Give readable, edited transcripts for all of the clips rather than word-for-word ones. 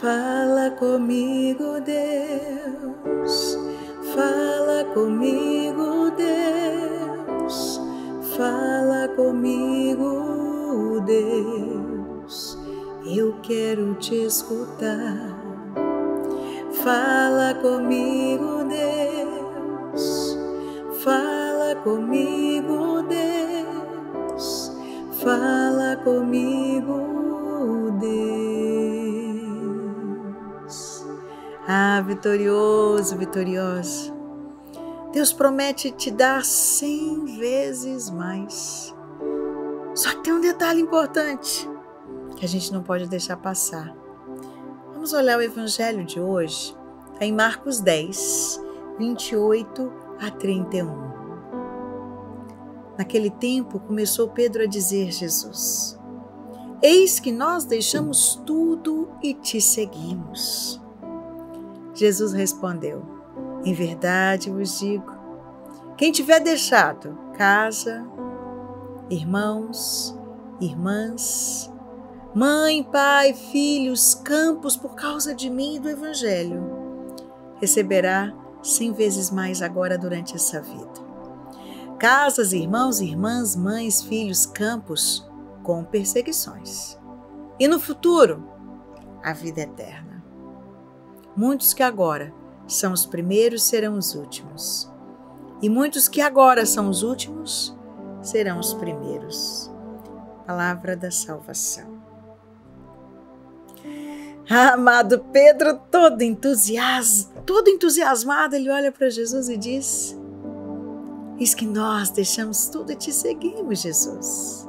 Fala comigo, Deus, fala comigo, Deus, fala comigo, Deus, eu quero te escutar. Fala comigo, Deus, fala comigo, Deus, fala comigo, Deus. Ah, vitorioso, vitoriosa. Deus promete te dar 100 vezes mais. Só que tem um detalhe importante que a gente não pode deixar passar. Vamos olhar o evangelho de hoje, está em Marcos 10, 28 a 31. Naquele tempo começou Pedro a dizer a Jesus: eis que nós deixamos tudo e te seguimos. Jesus respondeu: em verdade vos digo, quem tiver deixado casa, irmãos, irmãs, mãe, pai, filhos, campos por causa de mim e do evangelho, receberá 100 vezes mais agora durante essa vida. Casas, irmãos, irmãs, mães, filhos, campos com perseguições. E no futuro, a vida eterna. Muitos que agora são os primeiros serão os últimos. E muitos que agora são os últimos serão os primeiros. Palavra da salvação. Ah, amado Pedro, todo entusiasmado, ele olha para Jesus e diz: eis que nós deixamos tudo e te seguimos, Jesus.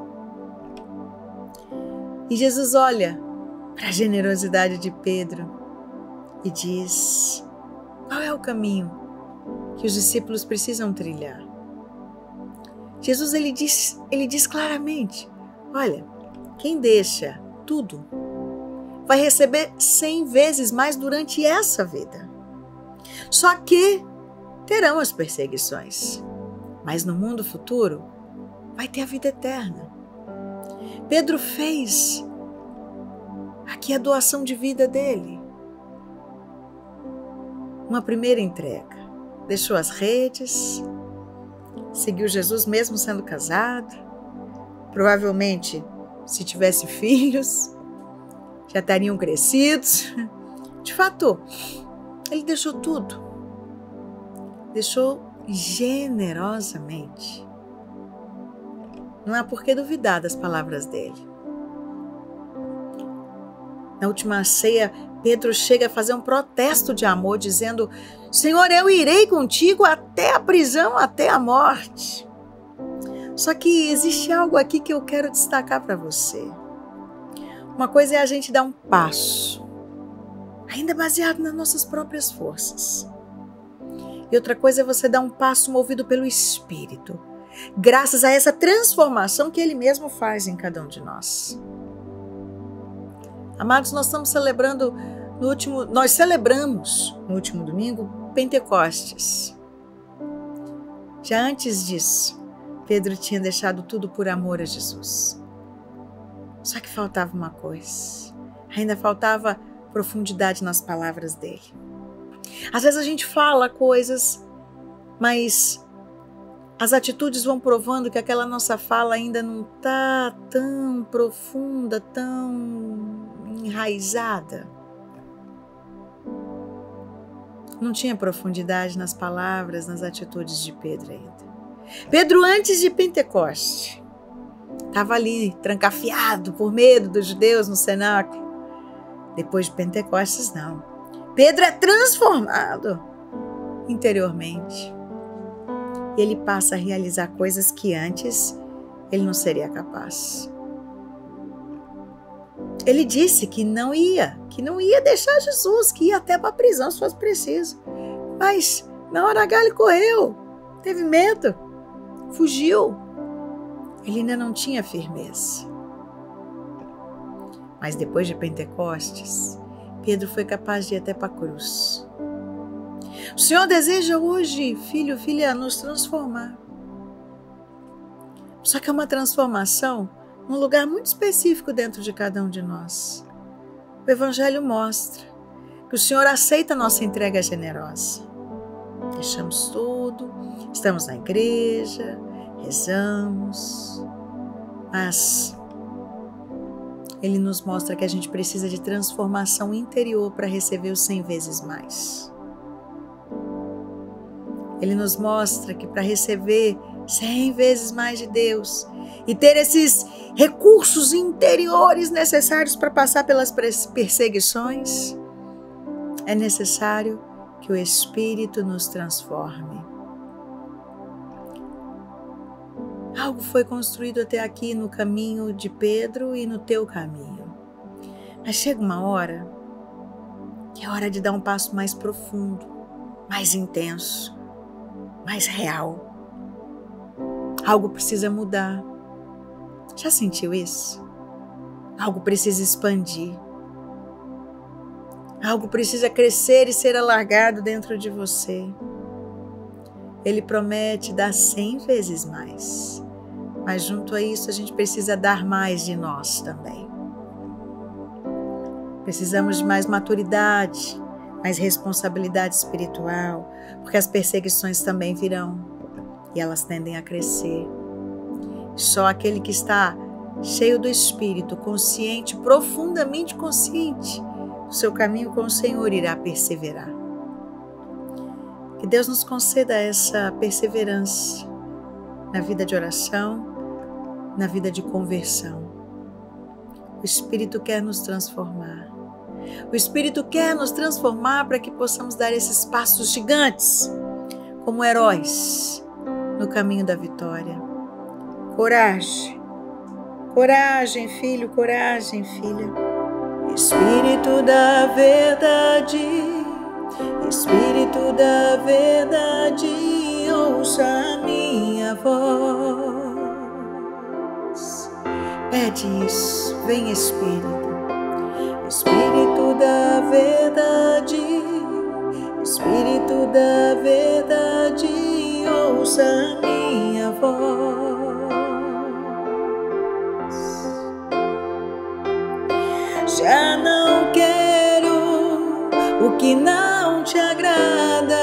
E Jesus olha para a generosidade de Pedro e diz: qual é o caminho que os discípulos precisam trilhar? Jesus ele diz claramente: olha, quem deixa tudo vai receber 100 vezes mais durante essa vida. Só que terão as perseguições, mas no mundo futuro vai ter a vida eterna. Pedro fez aqui a doação de vida dele. Uma primeira entrega. Deixou as redes, seguiu Jesus mesmo sendo casado. Provavelmente, se tivesse filhos, já estariam crescidos. De fato, ele deixou tudo. Deixou generosamente. Não há por que duvidar das palavras dele. Na última ceia, Pedro chega a fazer um protesto de amor, dizendo: Senhor, eu irei contigo até a prisão, até a morte. Só que existe algo aqui que eu quero destacar para você. Uma coisa é a gente dar um passo, ainda baseado nas nossas próprias forças. E outra coisa é você dar um passo movido pelo Espírito, graças a essa transformação que Ele mesmo faz em cada um de nós. Amados, nós celebramos no último domingo Pentecostes. Já antes disso, Pedro tinha deixado tudo por amor a Jesus. Só que faltava uma coisa. Ainda faltava profundidade nas palavras dele. Às vezes a gente fala coisas, mas as atitudes vão provando que aquela nossa fala ainda não está tão profunda, tão enraizada. Não tinha profundidade nas palavras, nas atitudes de Pedro ainda. Pedro, antes de Pentecoste, estava ali, trancafiado por medo dos judeus no cenáculo. Depois de Pentecostes, não. Pedro é transformado interiormente. E ele passa a realizar coisas que antes ele não seria capaz. Ele disse que não ia deixar Jesus, que ia até para a prisão se fosse preciso. Mas na hora H ele correu, teve medo, fugiu. Ele ainda não tinha firmeza. Mas depois de Pentecostes, Pedro foi capaz de ir até para a cruz. O Senhor deseja hoje, filho, filha, nos transformar. Só que é uma transformação num lugar muito específico dentro de cada um de nós. O Evangelho mostra que o Senhor aceita a nossa entrega generosa. Deixamos tudo, estamos na igreja, rezamos, mas Ele nos mostra que a gente precisa de transformação interior para receber os 100 vezes mais. Ele nos mostra que para receber 100 vezes mais de Deus e ter esses recursos interiores necessários para passar pelas perseguições, é necessário que o Espírito nos transforme. Algo foi construído até aqui no caminho de Pedro e no teu caminho. Mas chega uma hora que é hora de dar um passo mais profundo, mais intenso, mais real. Algo precisa mudar. Já sentiu isso? Algo precisa expandir. Algo precisa crescer e ser alargado dentro de você. Ele promete dar 100 vezes mais. Mas junto a isso a gente precisa dar mais de nós também. Precisamos de mais maturidade, mais responsabilidade espiritual, porque as perseguições também virão e elas tendem a crescer. Só aquele que está cheio do Espírito, consciente, profundamente consciente do seu caminho com o Senhor, irá perseverar. Que Deus nos conceda essa perseverança na vida de oração, na vida de conversão. O Espírito quer nos transformar. O Espírito quer nos transformar para que possamos dar esses passos gigantes, como heróis, no caminho da vitória. Coragem, coragem, filho, coragem, filha. Espírito da verdade, Espírito da verdade, ouça a minha voz. Pede isso, vem Espírito. Espírito da verdade, Espírito da verdade, ouça a minha voz. Já não quero o que não te agrada,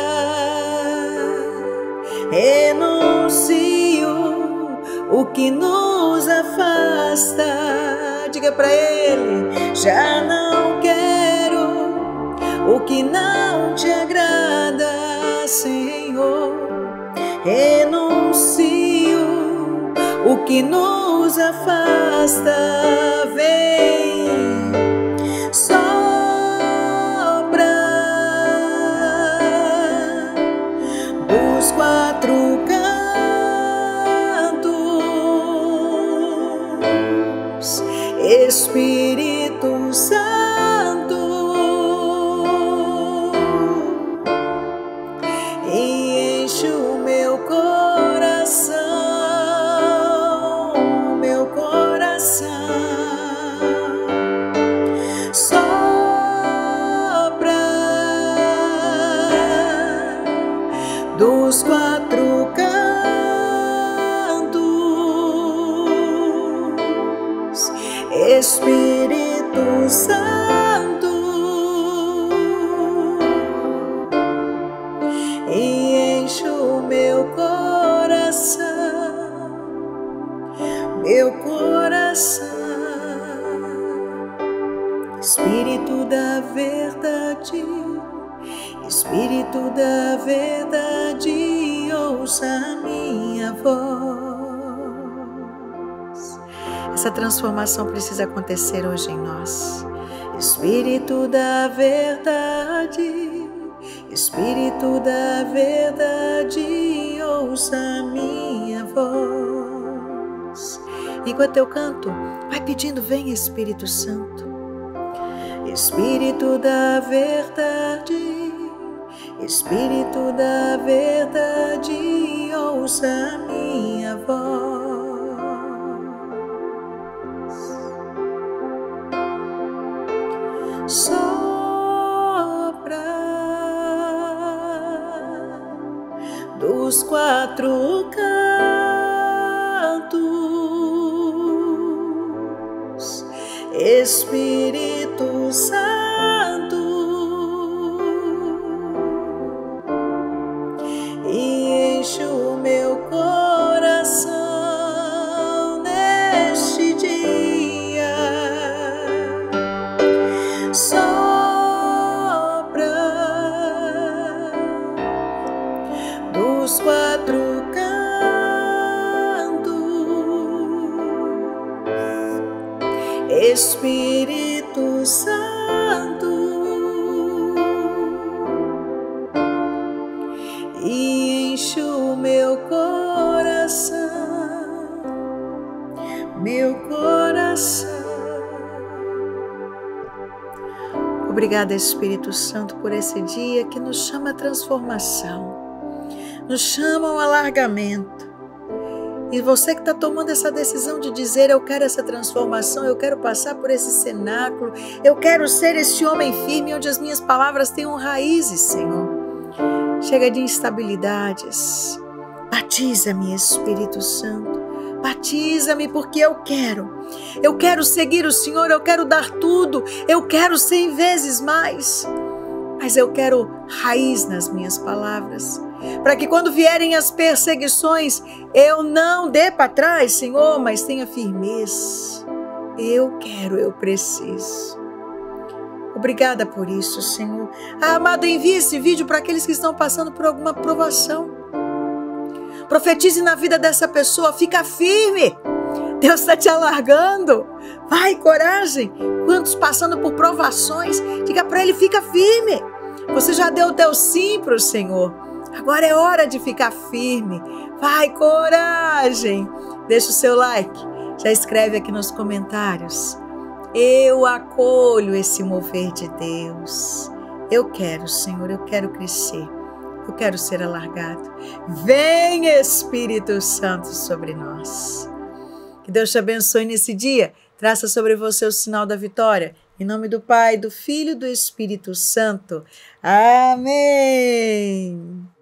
renuncio o que nos afasta. Diga para Ele: já não quero o que não te agrada, Senhor. Renuncio o que nos afasta. Vem, sopra dos quatro cantos, Espírito Santo, e enche o meu coração, meu coração. Sopra dos quatro cantos, Espírito Santo, e enche o meu coração, meu coração. Espírito da verdade, Espírito da verdade, ouça a minha voz. Essa transformação precisa acontecer hoje em nós. Espírito da verdade, Espírito da verdade, ouça a minha voz. Enquanto eu canto, vai pedindo: vem Espírito Santo. Espírito da verdade, Espírito da verdade, ouça a minha voz. Sopra dos quatro cantos, Espírito Santo, Obrigada, Espírito Santo, por esse dia que nos chama a transformação, nos chama ao alargamento. E você que está tomando essa decisão de dizer, eu quero essa transformação, eu quero passar por esse cenáculo, eu quero ser esse homem firme onde as minhas palavras tenham raízes, Senhor. Chega de instabilidades. Batiza-me, Espírito Santo. Batiza-me porque eu quero seguir o Senhor, eu quero dar tudo, eu quero 100 vezes mais, mas eu quero raiz nas minhas palavras, para que quando vierem as perseguições, eu não dê para trás, Senhor, mas tenha firmeza. Eu preciso. Obrigada por isso, Senhor. Amado, envie esse vídeo para aqueles que estão passando por alguma provação. Profetize na vida dessa pessoa, fica firme. Deus está te alargando. Vai, coragem. Quantos passando por provações, diga para ele, fica firme. Você já deu o teu sim para o Senhor. Agora é hora de ficar firme. Vai, coragem. Deixa o seu like. Já escreve aqui nos comentários. Eu acolho esse mover de Deus. Eu quero, Senhor, eu quero crescer. Eu quero ser alargado. Vem, Espírito Santo, sobre nós. Que Deus te abençoe nesse dia. Traça sobre você o sinal da vitória. Em nome do Pai, do Filho e do Espírito Santo. Amém.